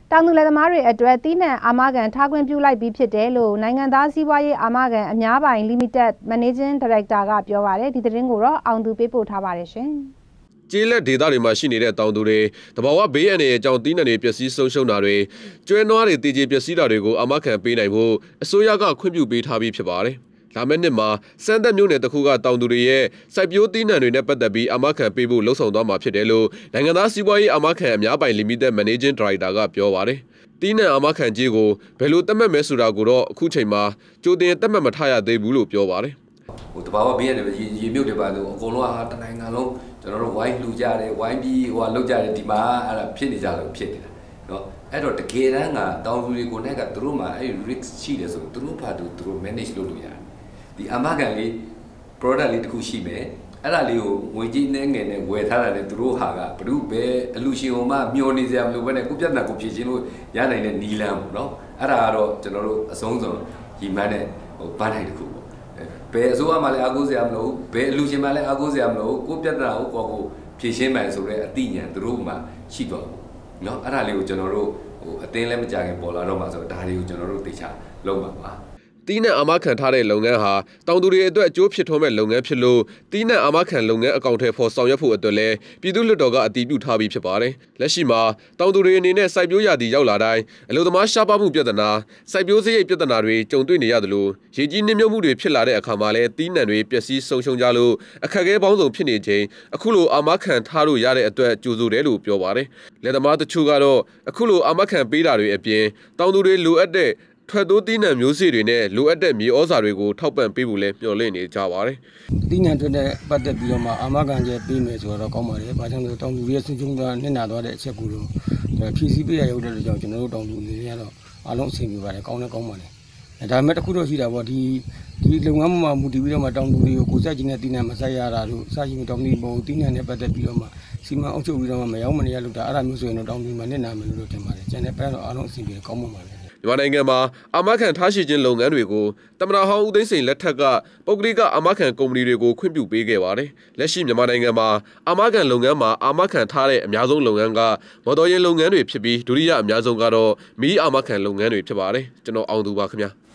တောင်သူလယ်သမားတွေအတွက်တီးနှံအာမခံထားခွင့်ပြုလိုက်ပြီးဖြစ်တယ်လို့နိုင်ငံသားစီးပွားရေးအာမခံအများပိုင် Limited Managing Director ကပြောပါတယ်ဒီသတင်းကိုတော့အောင်သူပေးပို့ထားပါတယ်ရှင်ကျေးလက်ဒေသတွေမှာရှိနေတဲ့တောင်သူတွေတဘာဝဘေးအန္တရာယ်ကြောင့်တီးနှံတွေပျက်စီးဆုံးရှုံးတာတွေကျွဲနွားတွေတည်ကြည်ပျက်စီးတာတွေကိုအာမခံပေးနိုင်ဖို့အစိုးရကခွင့်ပြုပေးထားပြီးဖြစ်ပါတယ်လာမယ့်နှစ်မှာစမ်းသက်မျိုးနယ်တစ်ခုကတောင်သူတွေရဲ့စိုက်ပျိုးတီးနှံတွေနဲ့ပတ်သက်ပြီးအာမခံပေးဖို့လှုံ့ဆော်သွားမှာဖြစ်တယ်လို့နိုင်ငံသားစီးပွားရေးအာမခံအများပိုင် Limited Managing Director ကပြောပါတယ်တီးနှံအာမခံကြီးကိုဘယ်လိုသတ်မှတ်မဲဆိုတာကိုတော့အခုချိန်မှာကြိုတင်သတ်မှတ်မထားရသေးဘူးလို့ပြောပါတယ်တဘာဝဘေးရတယ်ရေမြုပ်တွေပါလို့အကုန်လုံးဟာတနိုင်ငံလုံးကျွန်တော်တို့ဝိုင်းလှူကြတယ်ဝိုင်းပြီးလောက်ကြတယ်ဒီမှာအဲ့ဒါဖြစ်နေကြလို့ဖြစ်နေတာเนาะအဲ့တော့တကယ်တမ်းကတောင်သူတွေကိုနဲ့ကသူတို့မှာအဲ့ risk ရှိတယ်ဆိုသူတို့ဘာသူတို့ manage လုပ်လို့ရတယ်ဒီအာမခံလေး product လေးတစ်ခုရှိမယ်အဲ့ဒါလေးကိုငွေကြီးနဲ့ငယ်နဲ့ဝယ်ထားတာနဲ့သူတို့ဟာကဘလို့ပဲအလူရှင်ဟိုမှမျောနေစရာမလိုဘဲနဲ့ကိုပြဿနာကိုဖြေရှင်းလို့ရနိုင်တဲ့နီလန်းပေါ့နော်အဲ့ဒါကတော့ကျွန်တော်တို့အဆုံးစွန်ရီမန်းတဲ့ပန်းတိုင်းတစ်ခုပေါ့ဘယ်အစိုးရမှလည်းအားကိုးစရာမလိုဘယ်အလူရှင်မှလည်းအားကိုးစရာမလိုကိုပြဿနာကိုကိုဖြေရှင်းမယ်ဆိုတဲ့အသိဉာဏ်သူတို့မှရှိတော့ဘူးเนาะအဲ့ဒါလေးကိုကျွန်တော်တို့အတင်းလည်းမကြခင်ပေါ်လာတော့မှဆိုတော့ဒါတွေကိုကျွန်တော်တို့သိချလုပ်မှာပါတီးနှံအာမခံထားတဲ့လုပ်ငန်းဟာတောင်သူတွေအတွက်အကျိုးဖြစ်ထွန်းမဲ့လုပ်ငန်းဖြစ်လို့တီးနှံအာမခံလုပ်ငန်းအကောင့်ထဲပေါ်ဆောင်ရွက်ဖို့အတွက်လည်းပြည်သူ့လွှတ်တော်ကအတည်ပြုထားပြီးဖြစ်ပါတယ်။လက်ရှိမှာတောင်သူတွေအနေနဲ့စိုက်ပျိုးရာသီရောက်လာတိုင်းအလုပ်သမားရှားပါမှုပြဿနာစိုက်ပျိုးစရိတ်ပြဿနာတွေကြုံတွေ့နေရသလိုရေကြီးနှိမ့်မြုပ်မှုတွေဖြစ်လာတဲ့အခါမှာလည်းတီးနှံတွေပျက်စီးဆုံးရှုံးကြလို့အခက်အခဲပေါင်းစုံဖြစ်နေချိန်အခုလိုအာမခံထားလို့ရတဲ့အတွက်ကြိုဆိုတယ်လို့ပြောပါတယ်။လယ်သမားတချို့ကတော့အခုလိုအာမခံပေးတာတွေအပြင်တောင်သူတွေလိုအပ်တဲ့ထွက်တိုးတီးနှံမျိုးစေ့တွေနဲ့လိုအပ်တဲ့မြေဩဇာတွေကိုထောက်ပံ့ပေးဖို့လည်းမျှော်လင့်နေကြပါတယ်။တီးနှံထွက်တဲ့ပတ်သက်ပြီးတော့မှအာမခံချက်ပေးမယ်ဆိုတော့ကောင်းပါတယ်။ဘာကြောင့်လဲတောင်သူရဲ့ဆွေးချုံသွားနစ်နာသွားတဲ့အချက်ကိုတော့ဖြည့်ဆည်းပေးရရောက်တဲ့ကြောင့်ကျွန်တော်တို့တောင်သူအနေနဲ့ကတော့အားလုံးအဆင်ပြေပါတယ်ကောင်းလည်းကောင်းပါတယ်။ဒါပေမဲ့တစ်ခုတော့ရှိတာပေါ့ဒီလုပ်ငန်းမှာမူတည်ပြီးတော့မှတောင်သူတွေကိုကိုယ်စားကျင်တဲ့တီးနှံမဆိုင်ရတာတို့စာရင်တောင်သူပုံတီးနှံနဲ့ပတ်သက်ပြီးတော့မှစီမံအုပ်ချုပ်ပြီးတော့မှမရောက်မနေရလို့ဒါအဲ့ဒါမျိုးဆိုရင်တော့တောင်သူမှာနစ်နာမယ်လို့ထင်ပါတယ်။ကျန်တဲ့ပိုင်းတော့အားလုံးအဆင်ပြေကောင်းမှာပါပဲမြန်မာနိုင်ငံမှာအာမခံထားရှိခြင်းလုပ်ငန်းတွေကိုသမ္မတဟောင်းဦးသိန်းစိန်လက်ထက်ကပုဂ္ဂလိကအာမခံကုမ္ပဏီတွေကိုခွင့်ပြုပေးခဲ့ပါတယ်။လက်ရှိမြန်မာနိုင်ငံမှာအာမခံလုပ်ငန်းမှာအာမခံထားတဲ့အများဆုံးလုပ်ငန်းကမော်တော်ယာဉ်လုပ်ငန်းတွေဖြစ်ပြီးဒုတိယအများဆုံးကတော့မီးအာမခံလုပ်ငန်းတွေဖြစ်ပါတယ်။ကျွန်တော်အောင်သူပါခင်ဗျာ။